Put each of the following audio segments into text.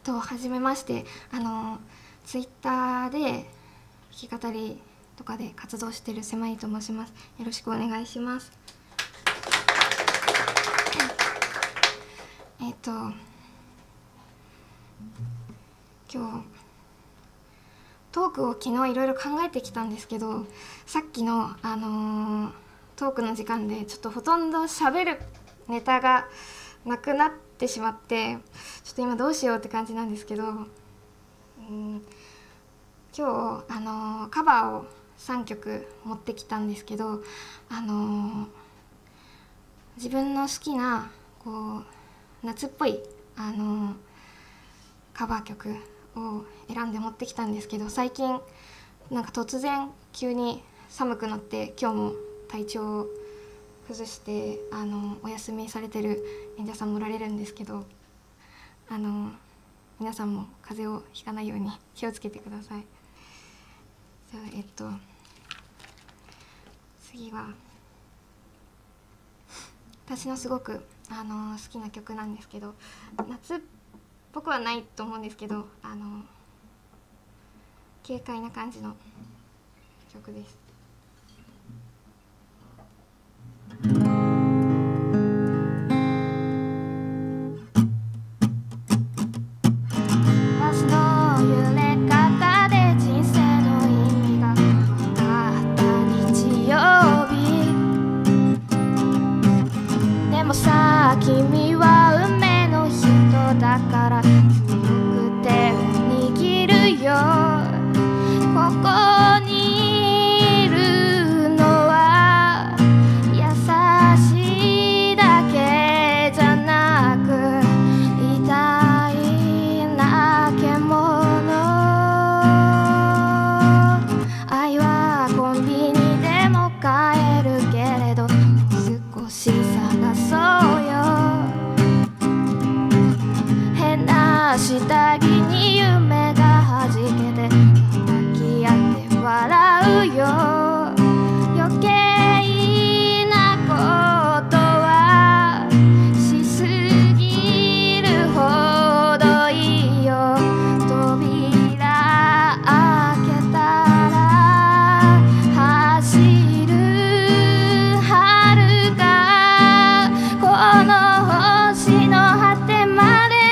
はじめまして、ツイッターで弾き語りとかで活動している狭いと申します。よろしくお願いします。今日トークを昨日いろいろ考えてきたんですけど、さっきの、トークの時間でちょっとほとんど喋るネタがなくなってしまって、ちょっと今どうしようって感じなんですけど、今日カバーを3曲持ってきたんですけど、自分の好きなこう夏っぽいカバー曲を選んで持ってきたんですけど、最近なんか突然急に寒くなって今日も体調を崩してお休みされてる演者さんもおられるんですけど、皆さんも風邪をひかないように気をつけてください。じゃあ次は私のすごく好きな曲なんですけど、夏っぽくはないと思うんですけど、軽快な感じの曲です。バスの揺れ方で人生の意味が分かった日曜日でもさ、君は運命の人だから強く手を握るよ。ここにいるのは優しいだけじゃなく痛いな獣。愛はコンビニでも買えるけれど少し探そうよ。変な下着に夢がはじけて抱き合って笑うよ。余計なことはしすぎるほどいいよ。扉開けたら走る遥かこの星の果てまで。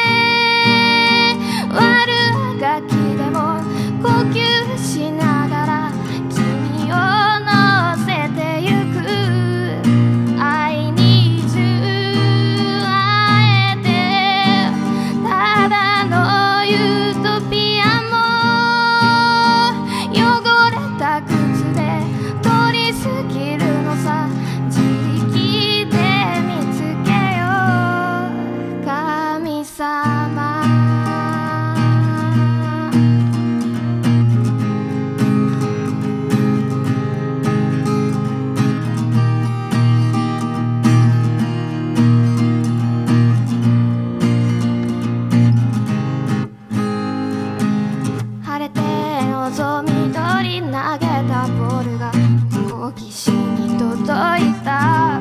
悪ガキでも呼吸しながら君を乗せてゆく。I need you 会えてただのユートピアも汚れた靴で通り過ぎるのさ。自力で見つけよう神様。晴れて望み通り投げたボールが好奇心に届いた。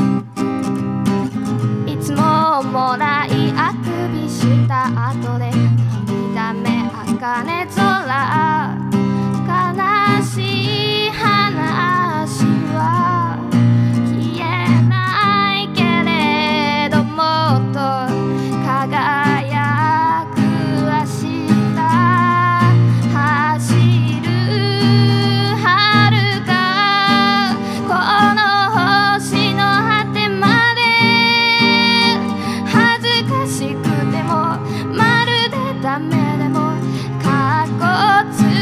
いつももらいあくびした後で涙目茜空。悲しい話は消えないけれどもっと輝く明日。走る遥かこの星の果てまで。恥ずかしくてもまるでダメでもかっこつ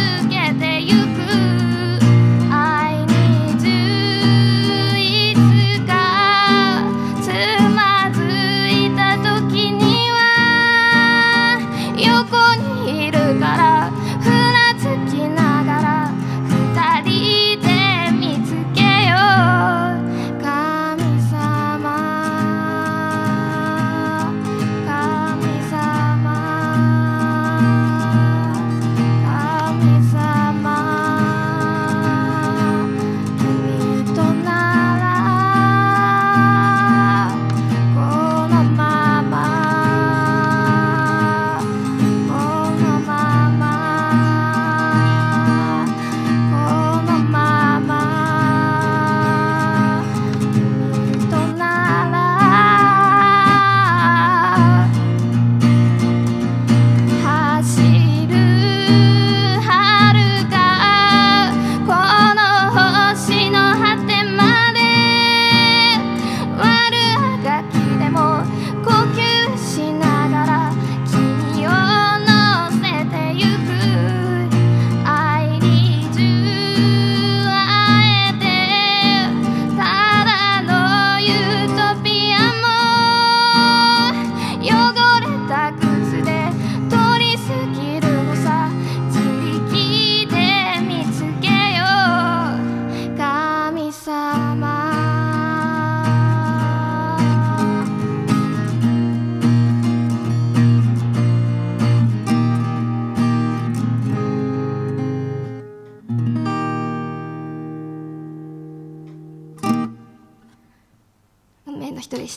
した。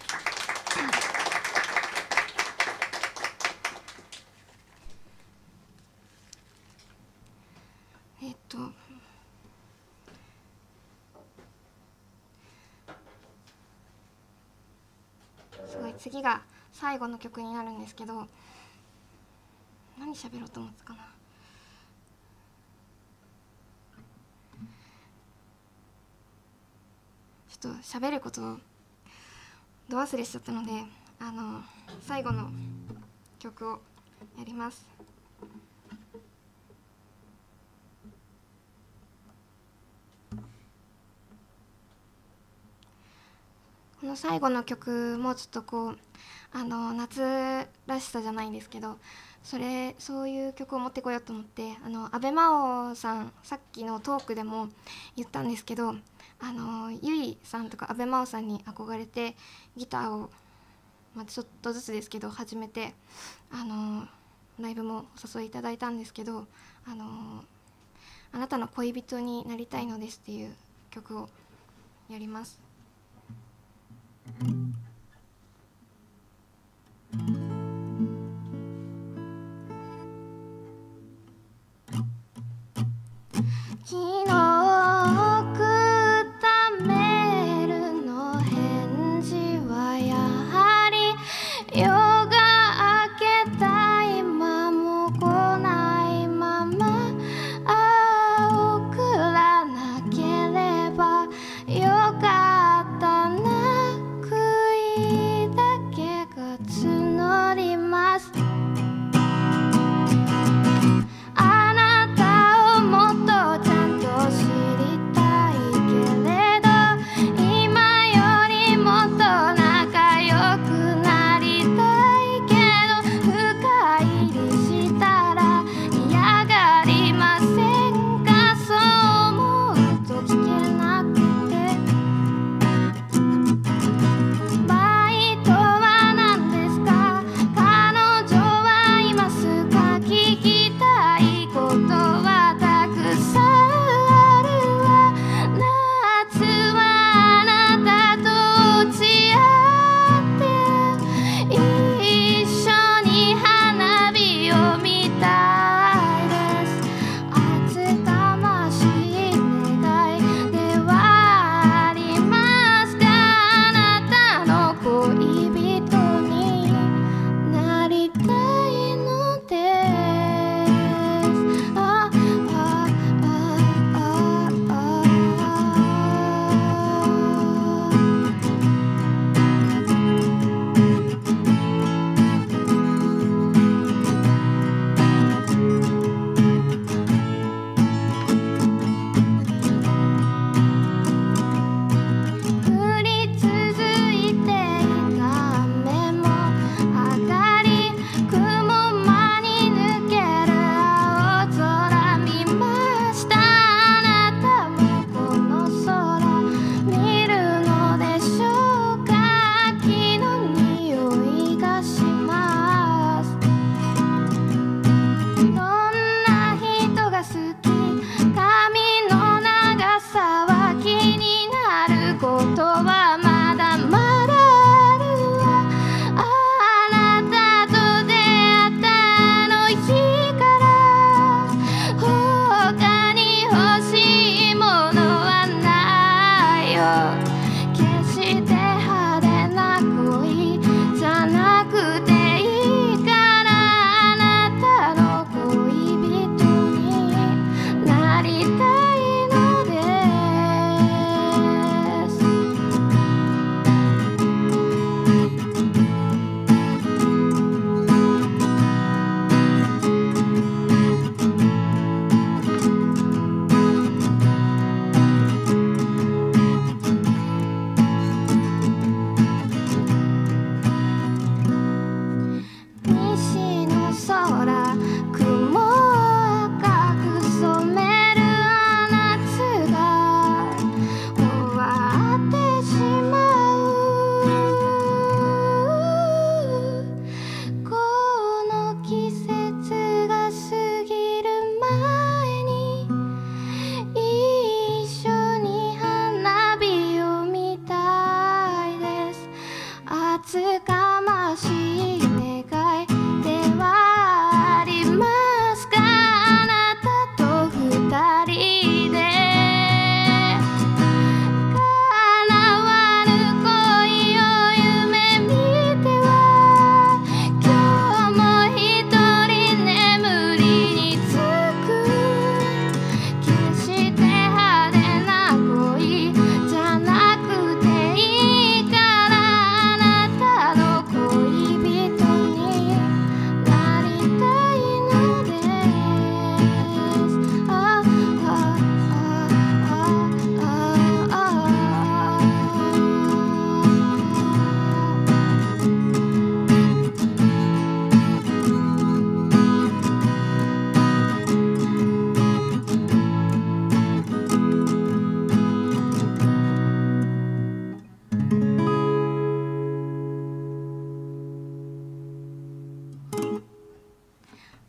すごい次が最後の曲になるんですけど、何喋ろうと思ったかな。ちょっと喋ることをど忘れしちゃったので、最後の曲をやります。この最後の曲もちょっとこう夏らしさじゃないんですけど、そういう曲を持ってこようと思って、阿部真央さん、さっきのトークでも言ったんですけど、ゆいさんとか阿部真央さんに憧れてギターを、ちょっとずつですけど始めて、ライブもお誘いいただいたんですけど、あなたの恋人になりたいのですっていう曲をやります。昨日送ったメールの返事はやはり夜が明けた今も来ないまま、送らなければよかったな、悔いだけが募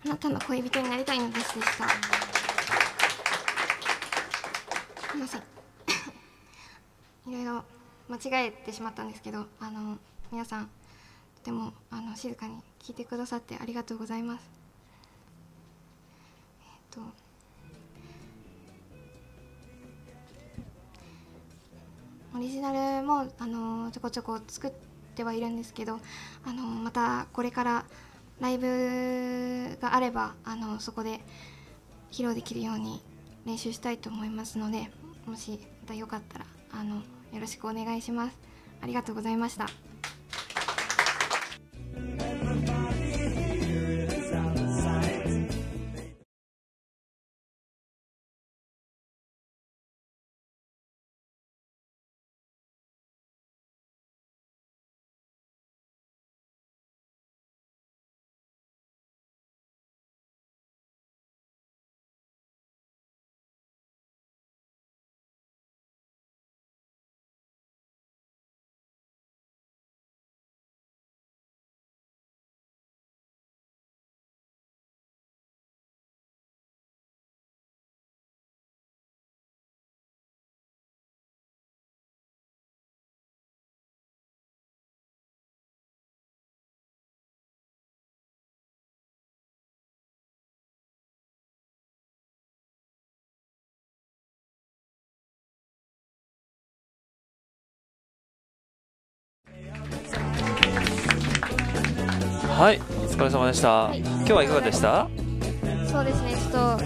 あなたの恋人になりたいのですでした。すみませんいろいろ間違えてしまったんですけど、皆さんとても静かに聞いてくださってありがとうございます。オリジナルもちょこちょこ作ってはいるんですけど、またこれからライブがあればそこで披露できるように練習したいと思いますので、もしまたよかったらよろしくお願いします。ありがとうございました。 はい、お疲れ様でした。はい、今日はいかがでした？ そうですね、ちょっと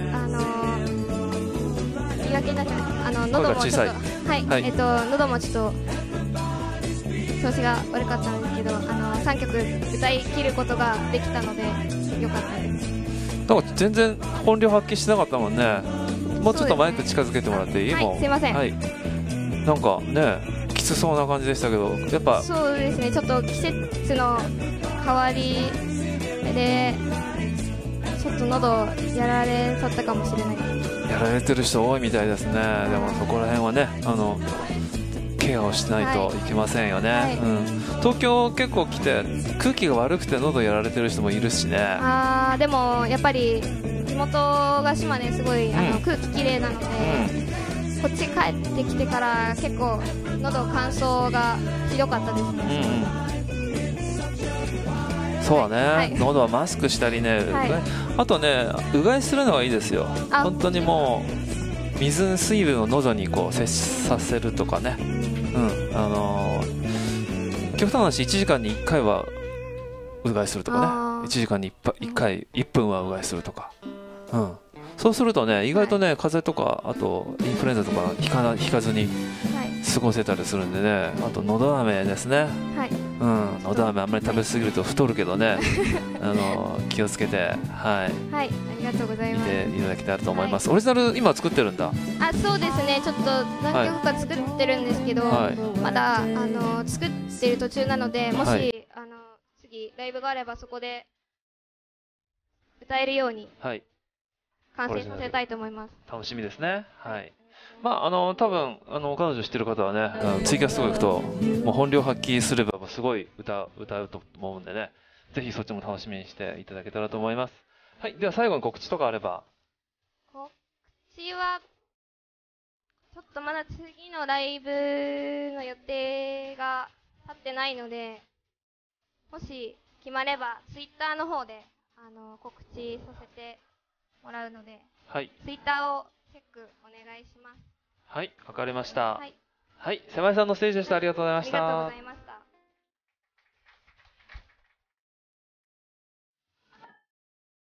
言い訳になっちゃう。喉もちょっと、はい、はい、喉もちょっと調子が悪かったんですけど、3曲歌い切ることができたので良かったです。 なんか全然本領発揮してなかったもんね。もうちょっとマイク近づけてもらっていい？ はい、すいません。はい、 なんかね、きつそうな感じでしたけど、やっぱそうですね、ちょっと季節の変わりでちょっと喉やられちゃったかもしれないです。 やられてる人多いみたいですね。でもそこら辺はね、ケアをしないといけませんよね。はい、うん、東京結構来て空気が悪くて喉やられてる人もいるしね。 でもやっぱり地元が島根すごい空気きれいなので、こっち帰ってきてから結構喉乾燥がひどかったですね。 そうね、はい、喉はマスクしたりね、はい、あとね、うがいするのがいいですよ。本当にもう水分を喉にこう接させるとかね、極端な話、1時間に1回はうがいするとかね、1時間に1回1分はうがいするとか、そうするとね、意外とね、風邪とかあとインフルエンザとかひかずに過ごせたりするんでね。あとのど飴ですね。はい、のど飴あんまり食べ過ぎると太るけどね気をつけて、はい、 はい、ありがとうございます。 見ていただきたいと思います。オリジナル今作ってるんだ。 そうですね、ちょっと何曲か作ってるんですけど、まだ作ってる途中なので、もし次ライブがあればそこで歌えるように完成させたいと思います。 楽しみですね。はい、まあ多分彼女知ってる方はね、ツイキャスとか行くともう本領発揮すればすごい歌うと思うんでね、ぜひそっちも楽しみにしていただけたらと思います。はい、では最後に告知とかあれば。 告知はちょっとまだ次のライブの予定が立ってないので、もし決まればツイッターの方で告知させてもらうので、はい、ツイッターをチェックお願いします。 はい、わかりました。はい、瀬前さんのステージでした。ありがとうございました。